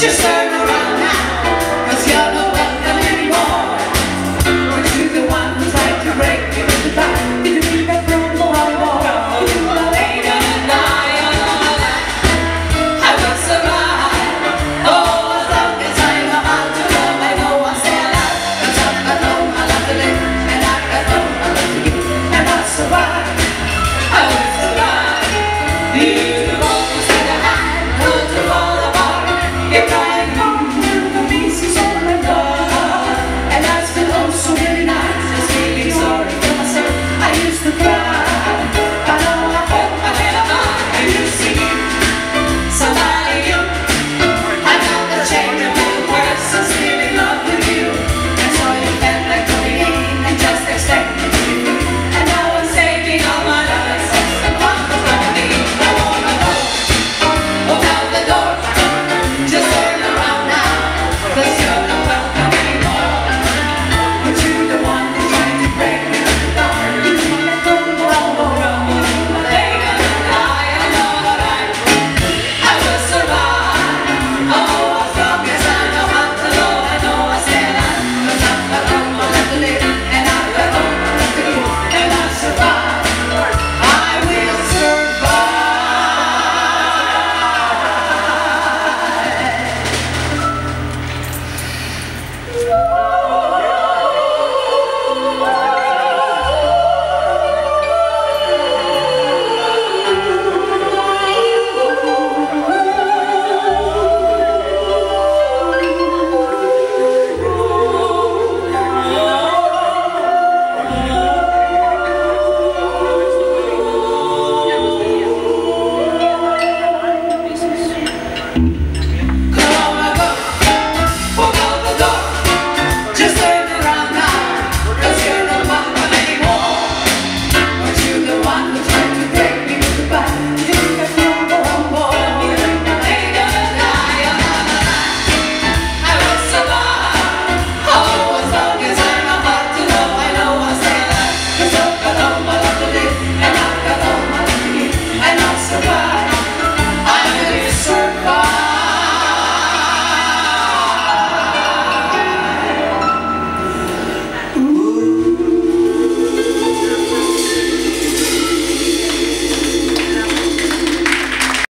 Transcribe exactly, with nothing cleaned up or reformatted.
Just turn around now, 'cause you're not welcome anymore. Weren't you the one who tried to break me with the back? Did you leave that room for one more? You were later than I, I will survive. Oh, as long as I know how to love, I know I'll stay alive. 'Cause I'm alone, I love to live, and I alone, I love to give, and I'll survive. I will survive. You won't stand a hand, not to fall apart. If I Thank you.